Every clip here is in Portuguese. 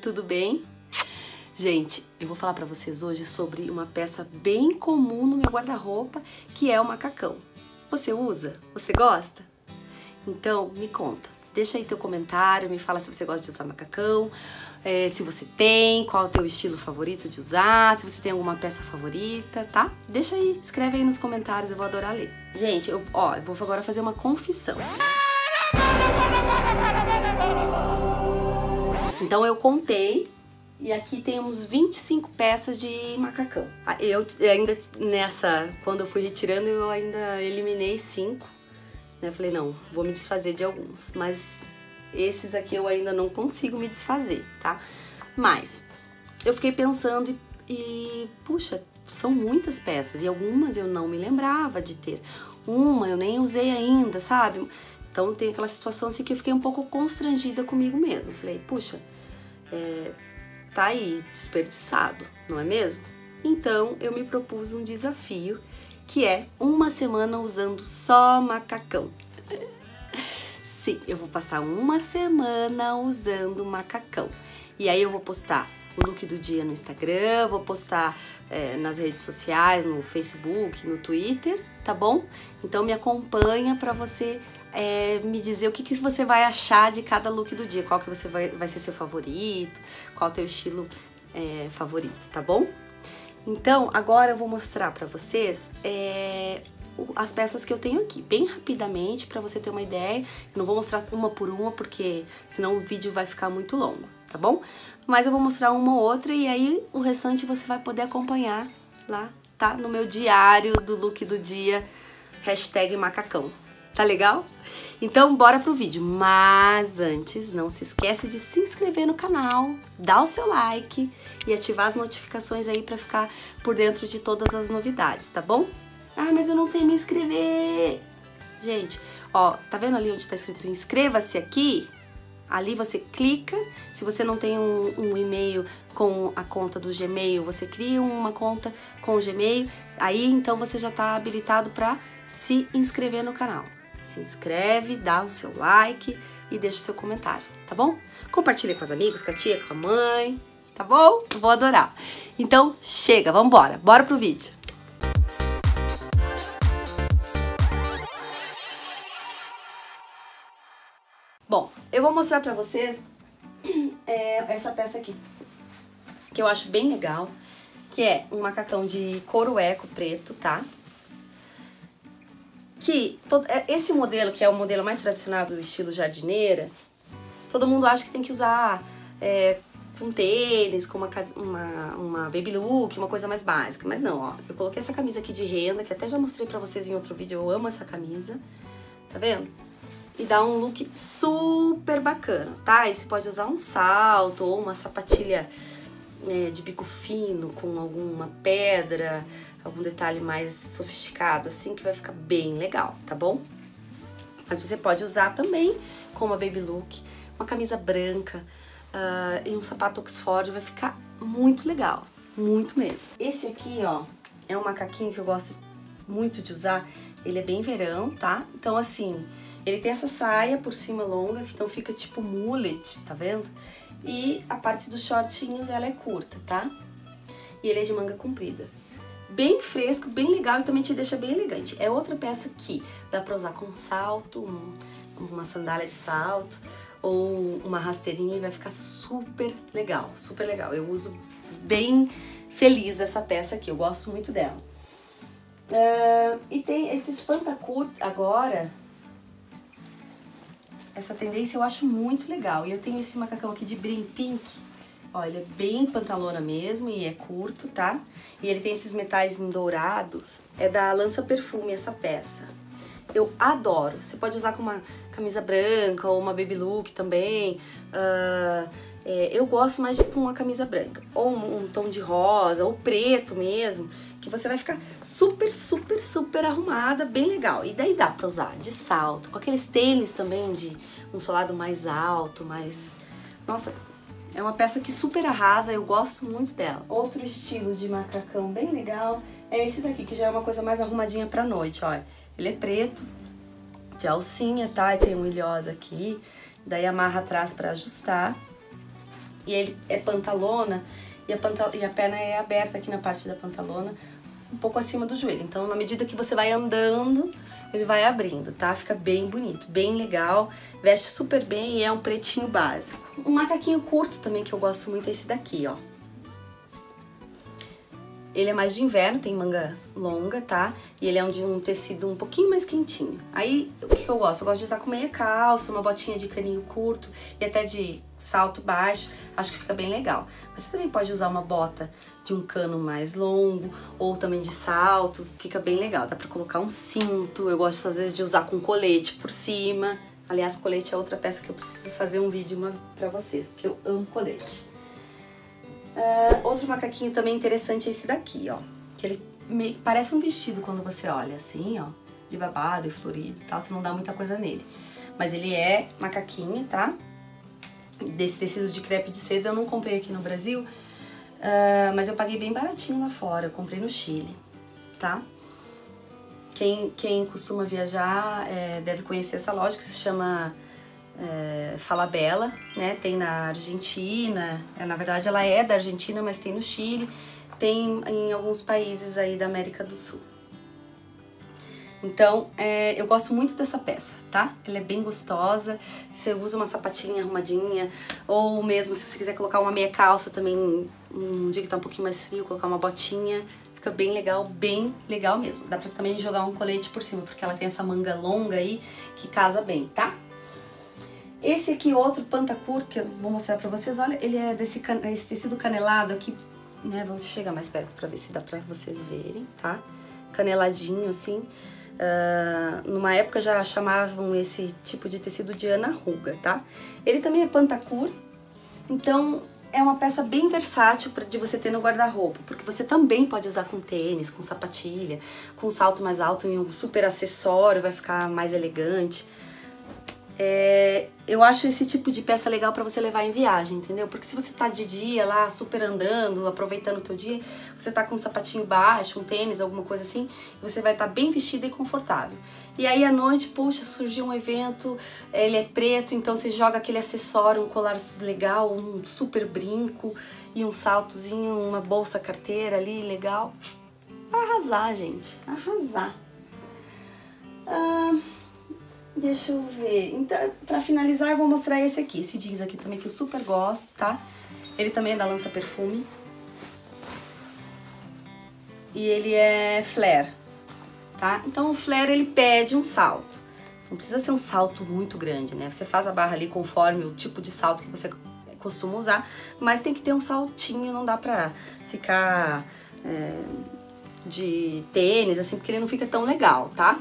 tudo bem? Gente, eu vou falar pra vocês hoje sobre uma peça bem comum no meu guarda-roupa, que é o macacão. Você usa? Você gosta? Então, me conta. Deixa aí teu comentário, me fala se você gosta de usar macacão, se você tem, qual é o teu estilo favorito de usar, se você tem alguma peça favorita, tá? Deixa aí, escreve aí nos comentários, eu vou adorar ler. Gente, eu vou agora fazer uma confissão. Então eu contei e aqui temos 25 peças de macacão. Eu ainda quando eu fui retirando, eu ainda eliminei 5. Eu falei, não, vou me desfazer de alguns, mas esses aqui eu ainda não consigo me desfazer, tá? Mas eu fiquei pensando e puxa, são muitas peças e algumas eu não me lembrava de ter. Uma eu nem usei ainda, sabe? Então tem aquela situação assim que eu fiquei um pouco constrangida comigo mesma. Falei, puxa, tá aí desperdiçado, não é mesmo? Então eu me propus um desafio que é uma semana usando só macacão. Sim, eu vou passar uma semana usando macacão. E aí eu vou postar o look do dia no Instagram, vou postar nas redes sociais, no Facebook, no Twitter, tá bom? Então me acompanha pra você me dizer o que você vai achar de cada look do dia, qual que você vai ser seu favorito, qual o teu estilo favorito, tá bom? Então, agora eu vou mostrar pra vocês as peças que eu tenho aqui, bem rapidamente, pra você ter uma ideia. Eu não vou mostrar uma por uma, porque senão o vídeo vai ficar muito longo, tá bom? Mas eu vou mostrar uma ou outra e aí o restante você vai poder acompanhar lá, tá? No meu diário do look do dia, #macacão. Tá legal? Então bora pro vídeo, mas antes não se esquece de se inscrever no canal, dar o seu like e ativar as notificações aí pra ficar por dentro de todas as novidades, tá bom? Ah, mas eu não sei me inscrever! Gente, ó, tá vendo ali onde tá escrito inscreva-se aqui? Ali você clica, se você não tem um e-mail com a conta do Gmail, você cria uma conta com o Gmail, aí então você já tá habilitado pra se inscrever no canal. Se inscreve, dá o seu like e deixa o seu comentário, tá bom? Compartilha com os amigos, com a tia, com a mãe, tá bom? Eu vou adorar. Então, chega, vambora. Bora pro vídeo. Bom, eu vou mostrar pra vocês essa peça aqui, que eu acho bem legal, que é um macacão de couro eco preto, tá? Que esse modelo, que é o modelo mais tradicional do estilo jardineira, todo mundo acha que tem que usar com tênis, com uma baby look, uma coisa mais básica. Mas não, ó, eu coloquei essa camisa aqui de renda, que até já mostrei pra vocês em outro vídeo, eu amo essa camisa, tá vendo? E dá um look super bacana, tá? E você pode usar um salto ou uma sapatilha de bico fino com alguma pedra, algum detalhe mais sofisticado, assim, que vai ficar bem legal, tá bom? Mas você pode usar também com uma baby look, uma camisa branca e um sapato Oxford, vai ficar muito legal, muito mesmo. Esse aqui, ó, é um macaquinho que eu gosto muito de usar, ele é bem verão, tá? Então, assim, ele tem essa saia por cima longa, então fica tipo mullet, tá vendo? E a parte dos shortinhos, ela é curta, tá? E ele é de manga comprida. Bem fresco, bem legal e também te deixa bem elegante. É outra peça que dá pra usar com salto, uma sandália de salto ou uma rasteirinha e vai ficar super legal, super legal. Eu uso bem feliz essa peça aqui, eu gosto muito dela. E tem esse espantacur agora, essa tendência eu acho muito legal. E eu tenho esse macacão aqui de brim pink. Ó, ele é bem pantalona mesmo e é curto, tá? E ele tem esses metais em dourados. É da Lança Perfume essa peça. Eu adoro. Você pode usar com uma camisa branca ou uma baby look também. Eu gosto mais de com uma camisa branca. Ou um tom de rosa, ou preto mesmo. Que você vai ficar super, super, super arrumada, bem legal. E daí dá pra usar de salto, com aqueles tênis também de um solado mais alto, mais... Nossa... É uma peça que super arrasa, eu gosto muito dela. Outro estilo de macacão bem legal é esse daqui, que já é uma coisa mais arrumadinha pra noite, ó. Ele é preto, de alcinha, tá? E tem um ilhosa aqui, daí amarra atrás pra ajustar. E ele é pantalona e a perna é aberta aqui na parte da pantalona, um pouco acima do joelho. Então, na medida que você vai andando, ele vai abrindo, tá? Fica bem bonito, bem legal, veste super bem e é um pretinho básico. Um macaquinho curto também que eu gosto muito é esse daqui, ó. Ele é mais de inverno, tem manga longa, tá? E ele é de um tecido um pouquinho mais quentinho. Aí, o que eu gosto? Eu gosto de usar com meia calça, uma botinha de caninho curto e até de salto baixo. Acho que fica bem legal. Você também pode usar uma bota de um cano mais longo ou também de salto. Fica bem legal. Dá pra colocar um cinto. Eu gosto, às vezes, de usar com colete por cima. Aliás, colete é outra peça que eu preciso fazer um vídeo pra vocês, porque eu amo colete. Outro macaquinho também interessante é esse daqui, ó. Que ele meio, parece um vestido quando você olha, assim, ó. De babado e florido e tal, você não dá muita coisa nele. Mas ele é macaquinho, tá? Desse tecido de crepe de seda, eu não comprei aqui no Brasil. Mas eu paguei bem baratinho lá fora, eu comprei no Chile, tá? Quem costuma viajar deve conhecer essa loja que se chama... Falabella, né? Tem na Argentina, na verdade ela é da Argentina, mas tem no Chile, tem em alguns países aí da América do Sul. Então, eu gosto muito dessa peça, tá? Ela é bem gostosa, você usa uma sapatilha arrumadinha, ou mesmo se você quiser colocar uma meia calça também, um dia que tá um pouquinho mais frio, colocar uma botinha, fica bem legal mesmo. Dá pra também jogar um colete por cima, porque ela tem essa manga longa aí, que casa bem, tá? Esse aqui, outro pantacurto, que eu vou mostrar pra vocês, olha, ele é desse tecido canelado aqui, né, vamos chegar mais perto pra ver se dá pra vocês verem, tá? Caneladinho, assim, numa época já chamavam esse tipo de tecido de Ana Ruga, tá? Ele também é pantacur, então é uma peça bem versátil de você ter no guarda-roupa, porque você também pode usar com tênis, com sapatilha, com salto mais alto e um super acessório, vai ficar mais elegante. Eu acho esse tipo de peça legal pra você levar em viagem, entendeu? Porque se você tá de dia lá, super andando, aproveitando o teu dia, você tá com um sapatinho baixo, um tênis, alguma coisa assim, você vai estar bem vestida e confortável. E aí à noite, poxa, surgiu um evento, ele é preto, então você joga aquele acessório, um colar legal, um super brinco e um saltozinho, uma bolsa carteira ali, legal. Vai arrasar, gente, arrasar. Deixa eu ver, então, pra finalizar eu vou mostrar esse aqui, esse jeans aqui também que eu super gosto, tá? Ele também é da Lança Perfume. E ele é flare, tá? Então o flare ele pede um salto. Não precisa ser um salto muito grande, né? Você faz a barra ali conforme o tipo de salto que você costuma usar, mas tem que ter um saltinho, não dá pra ficar de tênis, assim, porque ele não fica tão legal, tá?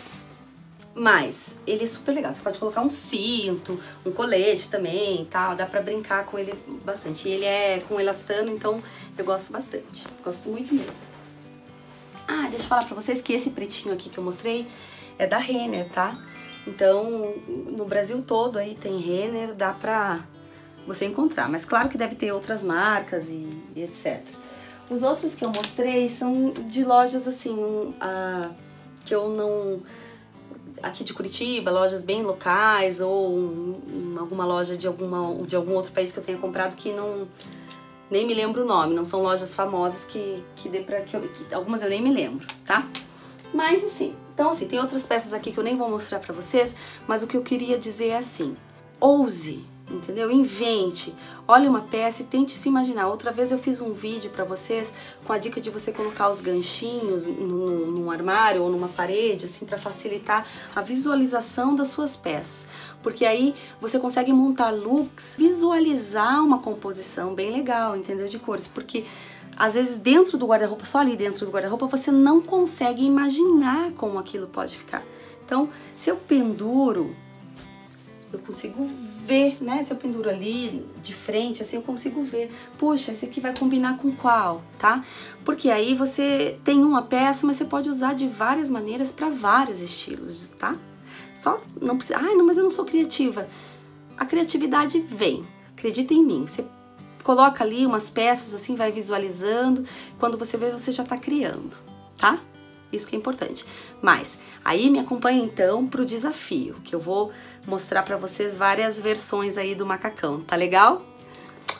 Mas ele é super legal, você pode colocar um cinto, um colete também, tá? Dá pra brincar com ele bastante. E ele é com elastano, então eu gosto bastante, gosto muito mesmo. Deixa eu falar pra vocês que esse pretinho aqui que eu mostrei é da Renner, tá? Então, no Brasil todo aí tem Renner, dá pra você encontrar. Mas claro que deve ter outras marcas e etc. Os outros que eu mostrei são de lojas assim, que eu não... aqui de Curitiba, lojas bem locais ou alguma loja de algum outro país que eu tenha comprado que não... nem me lembro o nome, não são lojas famosas que dê pra... algumas eu nem me lembro, tá? Mas assim, então assim, tem outras peças aqui que eu nem vou mostrar pra vocês, mas o que eu queria dizer é assim, ouse, entendeu? Invente, olhe uma peça e tente se imaginar. Outra vez eu fiz um vídeo pra vocês com a dica de você colocar os ganchinhos num armário ou numa parede, assim, pra facilitar a visualização das suas peças. Porque aí você consegue montar looks, visualizar uma composição bem legal, entendeu? De cores, porque às vezes dentro do guarda-roupa, só ali dentro do guarda-roupa, você não consegue imaginar como aquilo pode ficar. Então, se eu penduro, eu consigo ver, né? Se eu penduro ali de frente, assim, eu consigo ver. Puxa, esse aqui vai combinar com qual, tá? Porque aí você tem uma peça, mas você pode usar de várias maneiras para vários estilos, tá? Só não precisa... não, mas eu não sou criativa. A criatividade vem, acredita em mim. Você coloca ali umas peças, assim, vai visualizando. Quando você vê, você já tá criando, tá? Isso que é importante. Mas, aí me acompanha então pro desafio, que eu vou mostrar pra vocês várias versões aí do macacão, tá legal?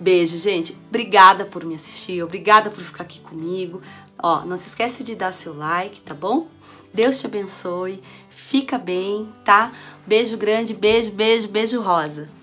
Beijo, gente. Obrigada por me assistir, obrigada por ficar aqui comigo. Ó, não se esquece de dar seu like, tá bom? Deus te abençoe, fica bem, tá? Beijo grande, beijo, beijo, beijo rosa.